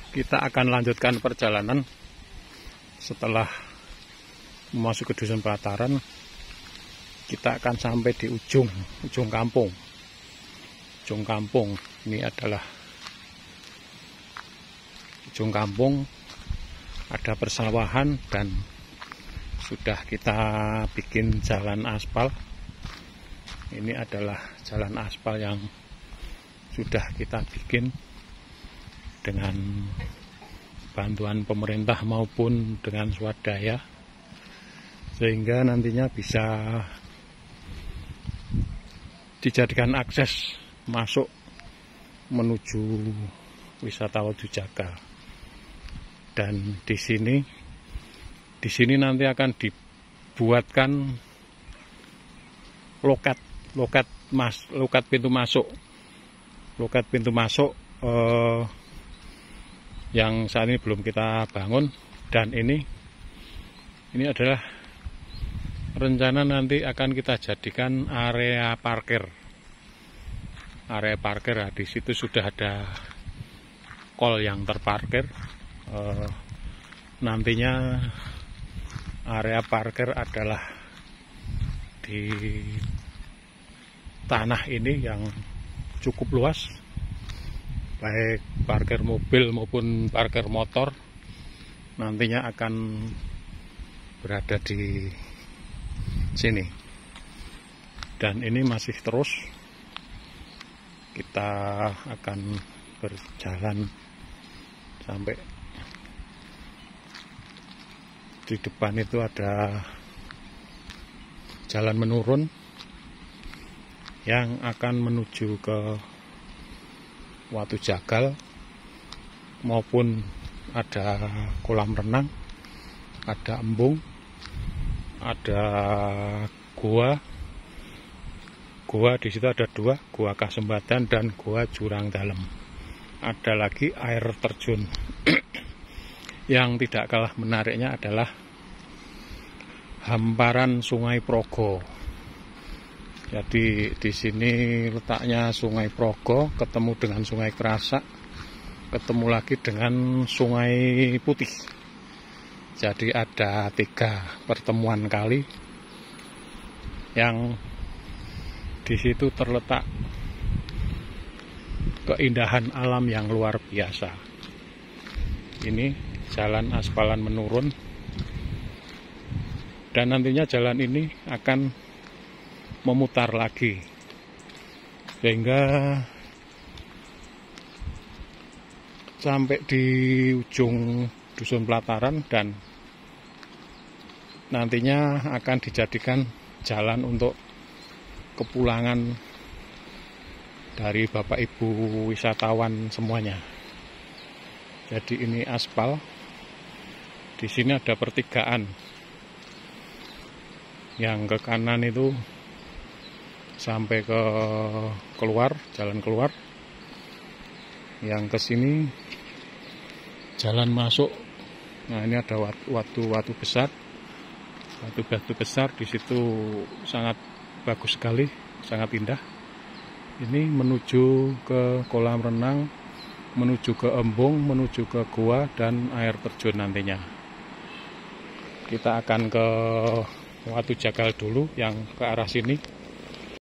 Kita akan lanjutkan perjalanan setelah memasuki Dusun Pelataran. Kita akan sampai di ujung kampung. Ujung kampung ini adalah ujung kampung, ada persawahan dan sudah kita bikin jalan aspal. Ini adalah jalan aspal yang sudah kita bikin dengan bantuan pemerintah maupun dengan swadaya, sehingga nantinya bisa dijadikan akses masuk menuju wisata Watu Jagal. Dan di sini nanti akan dibuatkan loket pintu masuk yang saat ini belum kita bangun. Dan ini adalah rencana nanti akan kita jadikan area parkir. Nah, di situ sudah ada kol yang terparkir. Nantinya area parkir adalah di tanah ini yang cukup luas, baik parkir mobil maupun parkir motor nantinya akan berada di sini. Dan ini masih terus kita akan berjalan sampai di depan itu ada jalan menurun yang akan menuju ke Watu Jagal, maupun ada kolam renang, ada embung, ada gua di situ ada dua, gua Kasembatan dan gua Jurang Dalam. Ada lagi air terjun. Yang tidak kalah menariknya adalah hamparan Sungai Progo. Jadi di sini letaknya Sungai Progo ketemu dengan Sungai Kerasak, ketemu lagi dengan Sungai Putih. Jadi ada 3 pertemuan kali yang di situ terletak keindahan alam yang luar biasa. Ini jalan aspalan menurun, dan nantinya jalan ini akan memutar lagi sehingga sampai di ujung Dusun Pelataran, dan nantinya akan dijadikan jalan untuk kepulangan dari Bapak Ibu wisatawan semuanya. Jadi ini aspal. Di sini ada pertigaan. Yang ke kanan itu sampai ke keluar, jalan keluar. Yang ke sini jalan masuk. Nah, ini ada watu besar. Batu besar di situ sangat bagus sekali, sangat indah. Ini menuju ke kolam renang, menuju ke embung, menuju ke gua dan air terjun nantinya. Kita akan ke Watu Jagal dulu yang ke arah sini.